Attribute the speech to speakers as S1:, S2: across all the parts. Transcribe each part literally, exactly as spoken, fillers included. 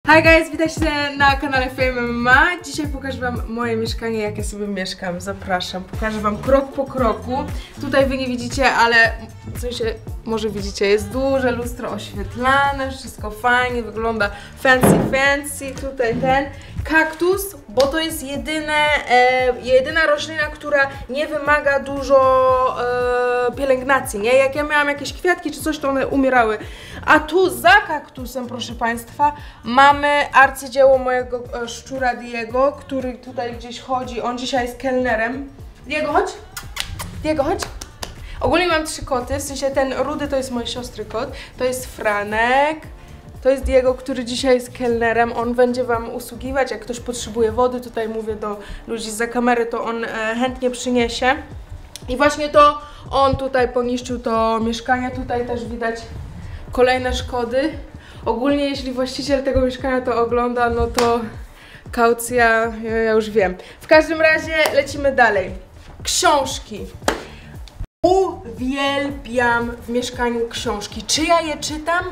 S1: Hi guys, witajcie na kanale Fame M M A. Dzisiaj pokażę wam moje mieszkanie, jak ja sobie mieszkam. Zapraszam, pokażę wam krok po kroku. Tutaj wy nie widzicie, ale w sensie, może widzicie, jest duże lustro oświetlane, wszystko fajnie, wygląda fancy, fancy. Tutaj ten kaktus, bo to jest jedyne, e, jedyna roślina, która nie wymaga dużo e, pielęgnacji, nie? Jak ja miałam jakieś kwiatki czy coś, to one umierały. A tu za kaktusem, proszę Państwa, mamy arcydzieło mojego e, szczura Diego, który tutaj gdzieś chodzi. On dzisiaj jest kelnerem. Diego, chodź! Diego, chodź! Ogólnie mam trzy koty, w sensie ten rudy to jest mojej siostry kot, to jest Franek, to jest Diego, który dzisiaj jest kelnerem. On będzie wam usługiwać, jak ktoś potrzebuje wody, tutaj mówię do ludzi zza kamery, to on e, chętnie przyniesie. I właśnie to on tutaj poniszczył to mieszkanie, tutaj też widać kolejne szkody. Ogólnie jeśli właściciel tego mieszkania to ogląda, no to kaucja, ja, ja już wiem. W każdym razie lecimy dalej. Książki. Uwielbiam w mieszkaniu książki. Czy ja je czytam?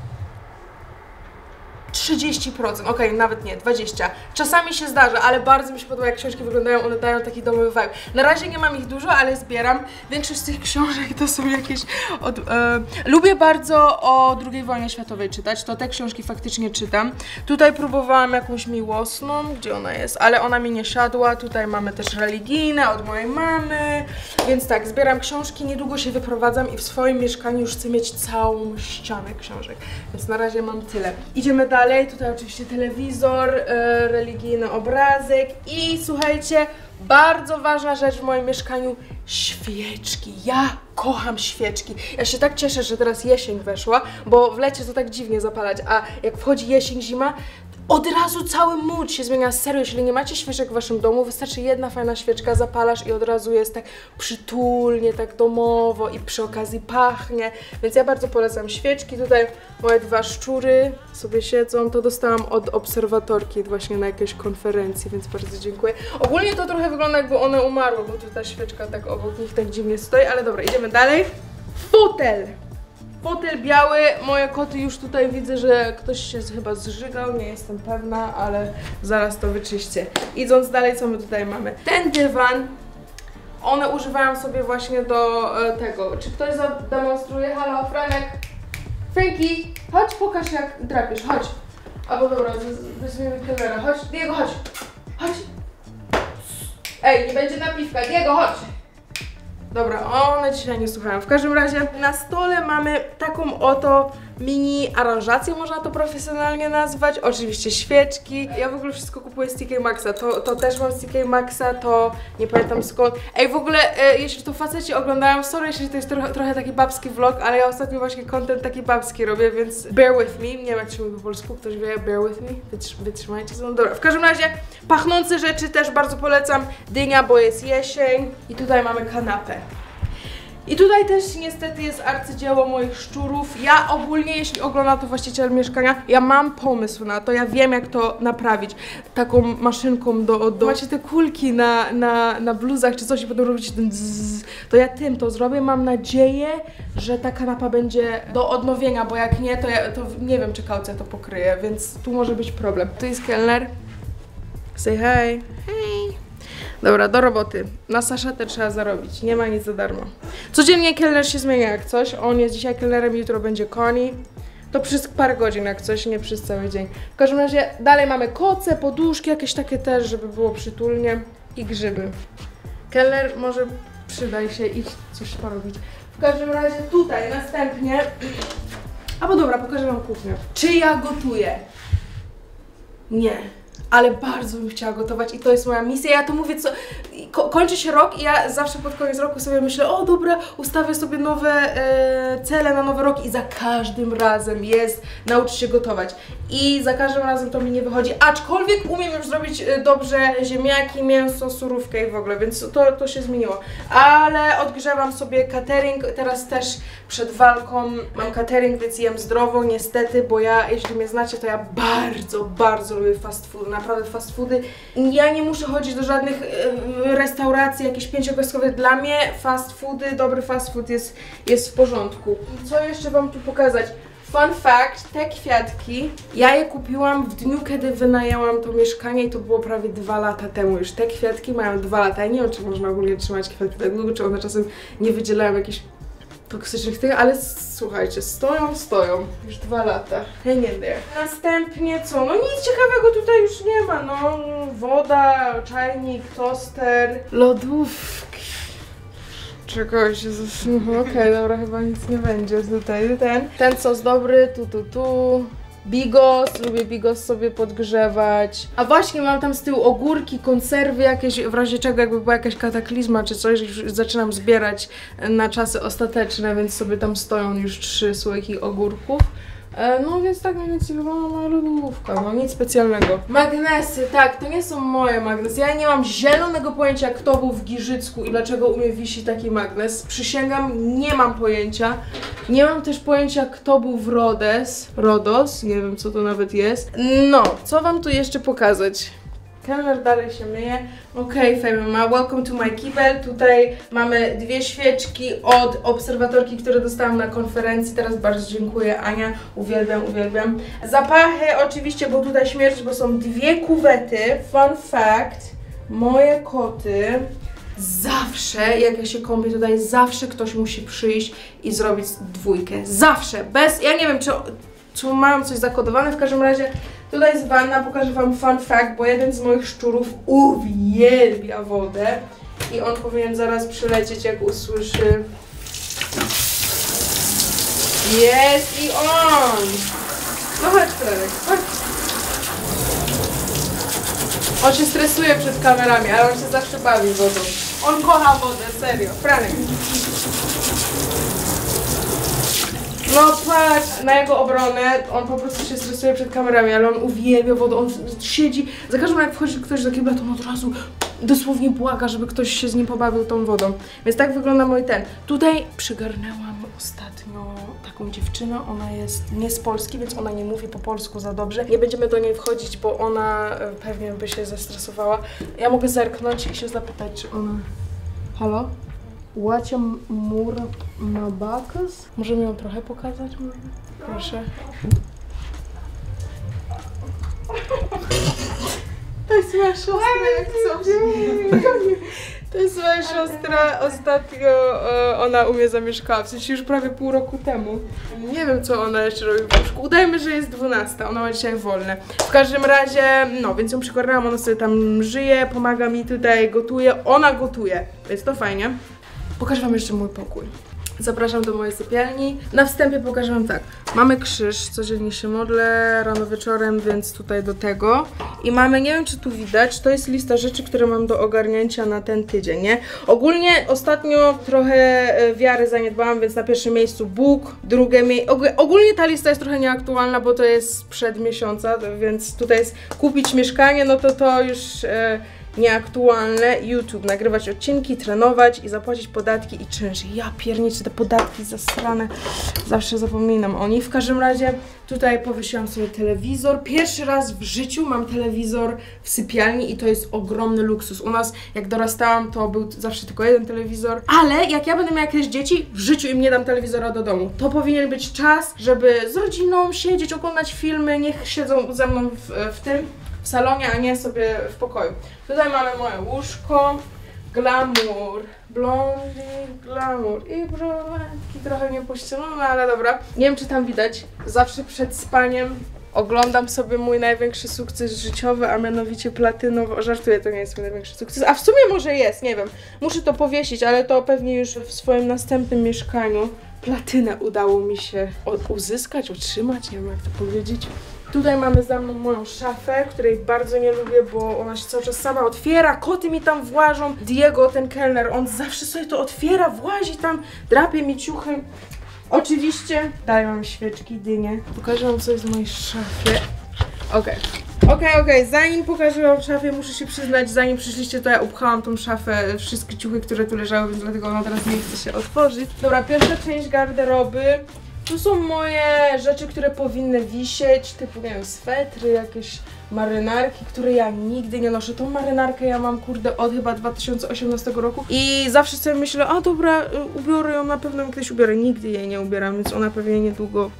S1: trzydzieści procent, okej, okay, nawet nie, dwadzieścia procent. Czasami się zdarza, ale bardzo mi się podoba, jak książki wyglądają, one dają taki domowy vibe. Na razie nie mam ich dużo, ale zbieram. Większość z tych książek to są jakieś... Od, e... Lubię bardzo o drugiej wojnie światowej czytać, to te książki faktycznie czytam. Tutaj próbowałam jakąś miłosną, gdzie ona jest, ale ona mi nie siadła. Tutaj mamy też religijne od mojej mamy, więc tak, zbieram książki, niedługo się wyprowadzam i w swoim mieszkaniu już chcę mieć całą ścianę książek, więc na razie mam tyle. Idziemy dalej. Dalej, tutaj oczywiście telewizor, e, religijny obrazek i słuchajcie, bardzo ważna rzecz w moim mieszkaniu, świeczki. Ja kocham świeczki. Ja się tak cieszę, że teraz jesień weszła, bo w lecie to tak dziwnie zapalać, a jak wchodzi jesień, zima, od razu cały mood się zmienia. Serio, jeśli nie macie świeczek w waszym domu, wystarczy jedna fajna świeczka, zapalasz i od razu jest tak przytulnie, tak domowo i przy okazji pachnie, więc ja bardzo polecam świeczki. Tutaj moje dwa szczury sobie siedzą, to dostałam od obserwatorki właśnie na jakiejś konferencji, więc bardzo dziękuję. Ogólnie to trochę wygląda, jakby one umarły, bo tu ta świeczka tak obok nich tak dziwnie stoi, ale dobra, idziemy dalej. Fotel! Fotel biały, moje koty już tutaj widzę, że ktoś się chyba zżygał, nie jestem pewna, ale zaraz to wyczyście. Idąc dalej, co my tutaj mamy? Ten dywan, one używają sobie właśnie do e, tego. Czy ktoś zademonstruje? Halo, Franek? Franki, chodź, pokaż jak drapiesz, chodź. Albo dobra, weźmiemy kamerę, chodź, Diego, chodź. Chodź. Ej, nie będzie napiwka, Diego, chodź. Dobra, one dzisiaj nie słuchają. W każdym razie na stole mamy taką oto mini aranżację, można to profesjonalnie nazwać. Oczywiście świeczki. Ja w ogóle wszystko kupuję z T K Maxxa. To, to też mam z T K Maxxa, to nie pamiętam skąd. Ej, w ogóle, e, jeśli to faceci oglądają, sorry, jeśli to jest trochę, trochę taki babski vlog, ale ja ostatnio właśnie content taki babski robię, więc bear with me. Nie wiem, jak się mówi po polsku, ktoś wie, bear with me. Wytrzy, wytrzymajcie. No dobra, w każdym razie pachnące rzeczy też bardzo polecam. Dynia, bo jest jesień. I tutaj mamy kanapę. I tutaj też niestety jest arcydzieło moich szczurów. Ja ogólnie, jeśli ogląda to właściciel mieszkania, ja mam pomysł na to, ja wiem jak to naprawić. Taką maszynką do... do... Macie te kulki na, na, na bluzach czy coś i będą robić ten zzz, to ja tym to zrobię. Mam nadzieję, że ta kanapa będzie do odnowienia, bo jak nie, to ja to nie wiem, czy kaucja to pokryje, więc tu może być problem. Tu jest kelner. Say hi. Hej. Dobra, do roboty. Na saszetę trzeba zarobić, nie ma nic za darmo. Codziennie kelner się zmienia jak coś. On jest dzisiaj kelnerem, jutro będzie Connie. To przez parę godzin jak coś, nie przez cały dzień. W każdym razie dalej mamy koce, poduszki, jakieś takie też, żeby było przytulnie i grzyby. Kelner może przydaj się iść coś porobić. W każdym razie tutaj następnie... Albo dobra, pokażę wam kuchnię. Czy ja gotuję? Nie. Ale bardzo bym chciała gotować i to jest moja misja. Ja to mówię, co ko kończy się rok i ja zawsze pod koniec roku sobie myślę, o dobra, ustawię sobie nowe e, cele na nowy rok i za każdym razem jest nauczyć się gotować. I za każdym razem to mi nie wychodzi, aczkolwiek umiem już zrobić e, dobrze ziemniaki, mięso, surówkę i w ogóle, więc to, to się zmieniło. Ale odgrzewam sobie catering, teraz też przed walką mam catering, więc jem zdrowo niestety, bo ja, jeśli mnie znacie, to ja bardzo, bardzo lubię fast food. Naprawdę fast foody. Ja nie muszę chodzić do żadnych e, restauracji jakichś pięciogwiazdkowych. Dla mnie fast foody, dobry fast food jest, jest w porządku. I co jeszcze wam tu pokazać? Fun fact, te kwiatki, ja je kupiłam w dniu, kiedy wynajęłam to mieszkanie i to było prawie dwa lata temu już. Te kwiatki mają dwa lata. Ja nie wiem, czy można ogólnie trzymać kwiatki tak długo, czy one czasem nie wydzielają jakichś toksycznych tych, ale słuchajcie, stoją, stoją już dwa lata. Hang in there. Następnie co? No nic ciekawego tutaj już nie ma, no. Woda, czajnik, toster, lodówki. Czegoś, okej, okay, dobra, chyba nic nie będzie tutaj. Ten, ten sos dobry, tu, tu, tu. Bigos, lubię bigos sobie podgrzewać. A właśnie mam tam z tyłu ogórki, konserwy jakieś, w razie czego jakby była jakaś kataklizma czy coś, już zaczynam zbierać na czasy ostateczne, więc sobie tam stoją już trzy słoiki ogórków. No więc tak mniej więcej wygląda moja lodówka, no nic specjalnego. Magnesy, tak, to nie są moje magnesy. Ja nie mam zielonego pojęcia, kto był w Giżycku i dlaczego u mnie wisi taki magnes. Przysięgam, nie mam pojęcia. Nie mam też pojęcia, kto był w Rodes. Rodos, nie wiem co to nawet jest. No, co wam tu jeszcze pokazać? Kelner dalej się myje. Okej, okay, Fame, welcome to my kibel. Tutaj mamy dwie świeczki od obserwatorki, które dostałam na konferencji. Teraz bardzo dziękuję, Ania. Uwielbiam, uwielbiam. Zapachy oczywiście, bo tutaj śmierć, bo są dwie kuwety. Fun fact, moje koty zawsze, jak ja się kąpię tutaj, zawsze ktoś musi przyjść i zrobić dwójkę. Zawsze, bez, ja nie wiem, czy, czy mają coś zakodowane, w każdym razie tutaj jest wanna, pokażę wam fun fact, bo jeden z moich szczurów uwielbia wodę i on powinien zaraz przylecieć, jak usłyszy. Jest i on! No chodź, Franek, chodź. On się stresuje przed kamerami, ale on się zawsze bawi wodą. On kocha wodę, serio. Franek. No patrz, na jego obronę, on po prostu się stresuje przed kamerami, ale on uwielbia wodę, on siedzi, za każdym razem jak wchodzi ktoś do kibla, to on od razu dosłownie błaga, żeby ktoś się z nim pobawił tą wodą. Więc tak wygląda mój ten. Tutaj przygarnęłam ostatnio taką dziewczynę, ona jest nie z Polski, więc ona nie mówi po polsku za dobrze. Nie będziemy do niej wchodzić, bo ona pewnie by się zestresowała. Ja mogę zerknąć i się zapytać, czy ona... Halo? Łacia mur mabakas? Możemy ją trochę pokazać? Proszę. To jest moja siostra, jak coś. To jest moja siostra, ostatnio e, ona u mnie zamieszkała, w sensie już prawie pół roku temu. Nie wiem, co ona jeszcze robi w łóżku. Udajmy, że jest dwunasta, ona ma dzisiaj wolne. W każdym razie, no, więc ją przygarnęłam, ona sobie tam żyje, pomaga mi tutaj, gotuje. Ona gotuje, więc to fajnie. Pokażę wam jeszcze mój pokój. Zapraszam do mojej sypialni. Na wstępie pokażę wam tak. Mamy krzyż, codziennie się modlę, rano wieczorem, więc tutaj do tego. I mamy, nie wiem czy tu widać, to jest lista rzeczy, które mam do ogarnięcia na ten tydzień, nie? Ogólnie ostatnio trochę wiary zaniedbałam, więc na pierwszym miejscu Bóg, drugie miejsce... Ogólnie ta lista jest trochę nieaktualna, bo to jest sprzed miesiąca, więc tutaj jest kupić mieszkanie, no to to już... E, nieaktualne, YouTube, nagrywać odcinki, trenować i zapłacić podatki i czynsze. Ja pierniczę, te podatki zasrane, zawsze zapominam o nich. W każdym razie tutaj powiesiłam sobie telewizor. Pierwszy raz w życiu mam telewizor w sypialni i to jest ogromny luksus. U nas jak dorastałam, to był zawsze tylko jeden telewizor, ale jak ja będę miała jakieś dzieci, w życiu im nie dam telewizora do domu. To powinien być czas, żeby z rodziną siedzieć, oglądać filmy, niech siedzą ze mną w, w tym w salonie, a nie sobie w pokoju. Tutaj mamy moje łóżko, glamour, blondie, glamour i brunetki, trochę nie pościelone, ale dobra. Nie wiem, czy tam widać, zawsze przed spaniem oglądam sobie mój największy sukces życiowy, a mianowicie platynowo. Żartuję, to nie jest mój największy sukces, a w sumie może jest, nie wiem. Muszę to powiesić, ale to pewnie już w swoim następnym mieszkaniu. Platynę udało mi się uzyskać, utrzymać, nie wiem jak to powiedzieć. Tutaj mamy za mną moją szafę, której bardzo nie lubię, bo ona się cały czas sama otwiera, koty mi tam włażą. Diego, ten kelner, on zawsze sobie to otwiera, włazi tam, drapie mi ciuchy. Oczywiście dalej mam świeczki, dynie. Pokażę wam coś z mojej szafy. Okej. Okej, okay, okej, okay. Zanim pokażę wam szafę, muszę się przyznać, zanim przyszliście, to ja upchałam tą szafę, wszystkie ciuchy, które tu leżały, więc dlatego ona teraz nie chce się otworzyć. Dobra, pierwsza część garderoby. Tu są moje rzeczy, które powinny wisieć, typu, nie wiem, swetry, jakieś marynarki, które ja nigdy nie noszę. Tą marynarkę ja mam, kurde, od chyba dwa tysiące osiemnastego roku i zawsze sobie myślę, a dobra, ubiorę ją, na pewno kiedyś ubiorę. Nigdy jej nie ubieram, więc ona pewnie niedługo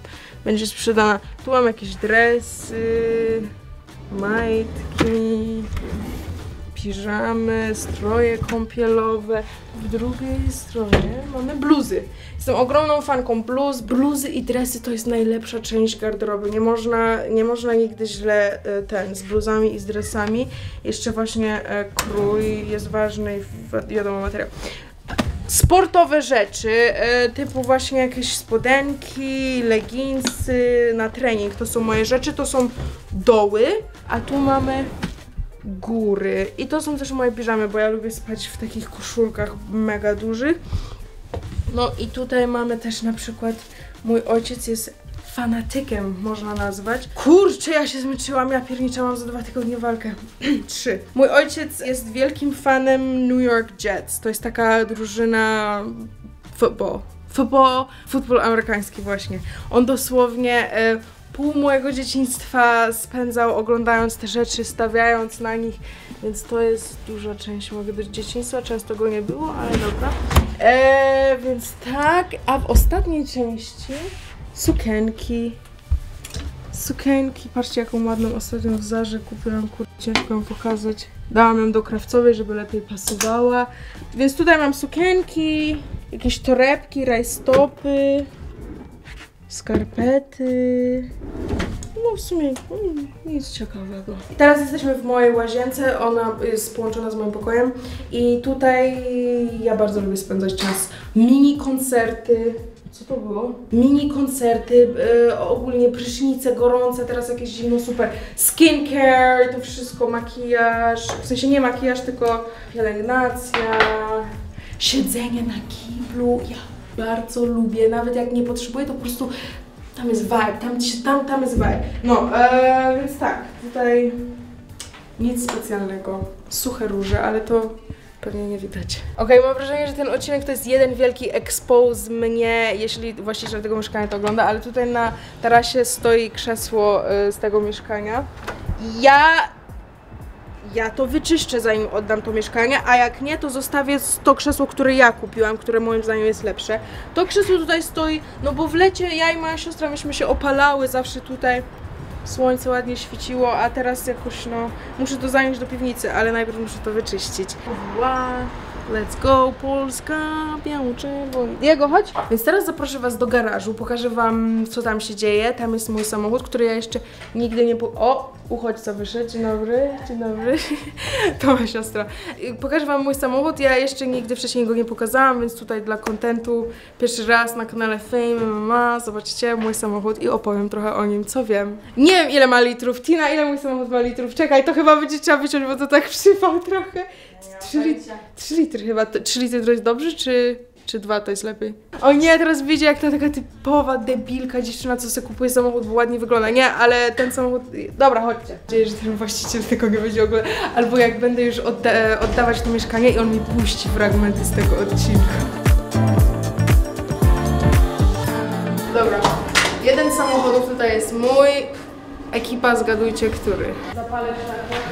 S1: będzie sprzedana. Tu mam jakieś dresy, majtki, piżamy, stroje kąpielowe. W drugiej stronie mamy bluzy. Jestem ogromną fanką bluz. Bluzy i dresy to jest najlepsza część garderoby. Nie można, nie można nigdy źle ten, z bluzami i z dresami. Jeszcze właśnie krój jest ważny i wiadomo materiał. Sportowe rzeczy, typu właśnie jakieś spodenki, leginsy na trening. To są moje rzeczy, to są doły, a tu mamy góry. I to są też moje piżamy, bo ja lubię spać w takich koszulkach mega dużych. No i tutaj mamy też na przykład, mój ojciec jest fanatykiem, można nazwać. Kurczę, ja się zmęczyłam, ja pierniczałam za dwa tygodnie walkę. Trzy. Mój ojciec jest wielkim fanem New York Jets. To jest taka drużyna football. Football, futbol amerykański właśnie. On dosłownie e, pół mojego dzieciństwa spędzał oglądając te rzeczy, stawiając na nich, więc to jest duża część mojego dzieciństwa, często go nie było, ale dobra. E, więc tak, a w ostatniej części sukienki. Sukienki, patrzcie jaką ładną ostatnio w Zarze kupiłam, kurczę, ciężko ją pokazać. Dałam ją do krawcowej, żeby lepiej pasowała. Więc tutaj mam sukienki, jakieś torebki, rajstopy, skarpety. No w sumie nic ciekawego. Teraz jesteśmy w mojej łazience, ona jest połączona z moim pokojem i tutaj ja bardzo lubię spędzać czas. Mini koncerty. Co to było? Mini koncerty, yy, ogólnie prysznice gorące, teraz jakieś zimno, super. Skincare, to wszystko, makijaż, w sensie nie makijaż, tylko pielęgnacja, siedzenie na kiblu. Ja bardzo lubię, nawet jak nie potrzebuję, to po prostu tam jest vibe, tam, tam, tam jest vibe. No, yy, więc tak, tutaj nic specjalnego. Suche róże, ale to pewnie nie widać. Okej, okay, mam wrażenie, że ten odcinek to jest jeden wielki expose mnie, jeśli właściciel tego mieszkania to ogląda, ale tutaj na tarasie stoi krzesło y, z tego mieszkania. Ja... Ja to wyczyszczę, zanim oddam to mieszkanie, a jak nie, to zostawię to krzesło, które ja kupiłam, które moim zdaniem jest lepsze. To krzesło tutaj stoi, no bo w lecie ja i moja siostra myśmy się opalały zawsze tutaj. Słońce ładnie świeciło, a teraz jakoś no... Muszę to zanieść do piwnicy, ale najpierw muszę to wyczyścić. Wow, let's go, Polska, biało, czerwone. Diego, chodź! Więc teraz zaproszę was do garażu, pokażę wam, co tam się dzieje. Tam jest mój samochód, który ja jeszcze nigdy nie... Po... O! Uchodźca wyszedł. Dzień dobry, dzień dobry. To moja siostra. Pokażę wam mój samochód, ja jeszcze nigdy wcześniej go nie pokazałam, więc tutaj dla kontentu pierwszy raz na kanale Fame M M A. Zobaczycie mój samochód i opowiem trochę o nim, co wiem. Nie wiem ile ma litrów. Tina, ile mój samochód ma litrów? Czekaj, to chyba będzie trzeba wyciąć, bo to tak przypał trochę. trzy litry chyba. trzy litry to jest dobrze, czy... Czy dwa to jest lepiej? O nie, teraz widzicie jak ta taka typowa debilka dziewczyna, co sobie kupuje samochód, bo ładnie wygląda. Nie, ale ten samochód... Dobra, chodźcie. Mam nadzieję, że ten właściciel tego nie będzie oglądał. Albo jak będę już odda oddawać to mieszkanie i on mi puści fragmenty z tego odcinka. Dobra. Jeden z samochodów tutaj jest mój. Ekipa, zgadujcie, który. Zapalę światło.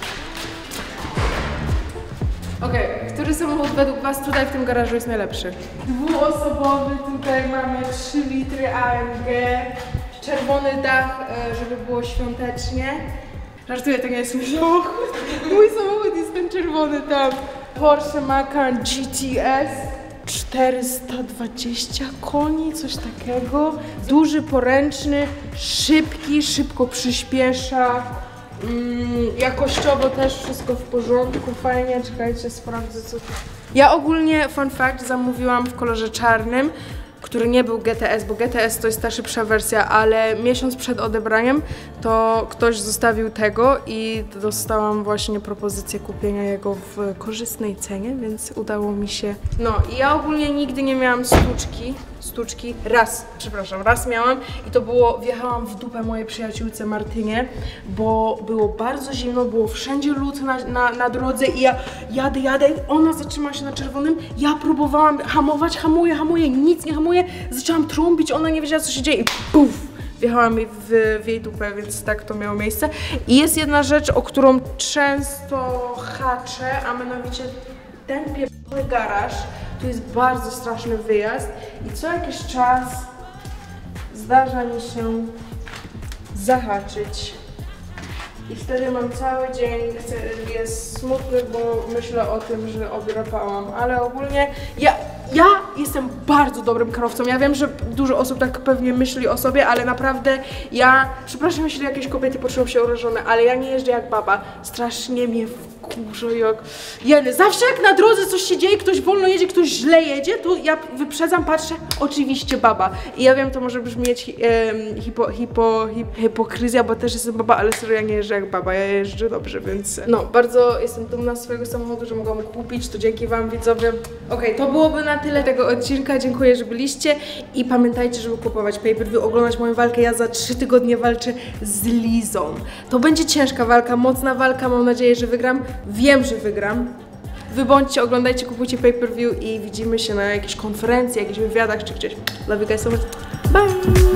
S1: Okej, okay. Który samochód według was tutaj w tym garażu jest najlepszy? Dwuosobowy, tutaj mamy trzy litry A M G, czerwony dach, żeby było świątecznie. Żartuję, to nie jest mój samochód. Mój samochód jest ten czerwony tam. Porsche Macan G T S. czterysta dwadzieścia koni, coś takiego. Duży, poręczny, szybki, szybko przyspiesza. Mm, jakościowo też wszystko w porządku, fajnie, czekajcie, sprawdzę co tu. Ja ogólnie, fun fact, zamówiłam w kolorze czarnym, który nie był G T S, bo G T S to jest ta szybsza wersja, ale miesiąc przed odebraniem to ktoś zostawił tego i dostałam właśnie propozycję kupienia jego w korzystnej cenie, więc udało mi się. No i ja ogólnie nigdy nie miałam stłuczki, stłuczki, raz, przepraszam, raz miałam i to było, wjechałam w dupę mojej przyjaciółce Martynie, bo było bardzo zimno, było wszędzie lód na, na, na drodze i ja jadę, jadę, ona zatrzymała się na czerwonym, ja próbowałam hamować, hamuję, hamuję, nic nie hamuję, zaczęłam trąbić, ona nie wiedziała co się dzieje i puf, wjechałam w, w jej dupę, więc tak to miało miejsce. I jest jedna rzecz, o którą często haczę, a mianowicie ten pierdolony garaż, tu jest bardzo straszny wyjazd i co jakiś czas zdarza mi się zahaczyć. I wtedy mam cały dzień, jest smutny, bo myślę o tym, że odrapałam, ale ogólnie ja, ja jestem bardzo dobrym kierowcą. Ja wiem, że dużo osób tak pewnie myśli o sobie, ale naprawdę ja, przepraszam, jeśli jakieś kobiety poczują się urażone, ale ja nie jeżdżę jak baba. Strasznie mnie wkurza jak... Jeny, zawsze jak na drodze coś się dzieje, ktoś wolno jedzie, ktoś źle jedzie, to ja wyprzedzam, patrzę, oczywiście baba. I ja wiem, to może brzmieć hi, um, hipo, hipo, hip, hipokryzja, bo też jestem baba, ale serio ja nie jeżdżę jak baba, ja jeżdżę dobrze, więc... No, bardzo jestem dumna z swojego samochodu, że mogłam kupić, to dzięki wam, widzowie. Okej, okay, to byłoby na tyle tego odcinka, dziękuję, że byliście i pamiętajcie, żeby kupować pay-per-view, oglądać moją walkę, ja za trzy tygodnie walczę z Lizą. To będzie ciężka walka, mocna walka, mam nadzieję, że wygram, wiem, że wygram. Wy bądźcie, oglądajcie, kupujcie pay-per-view i widzimy się na jakiejś konferencji, jakichś wywiadach czy gdzieś. Love you guys so much. Bye!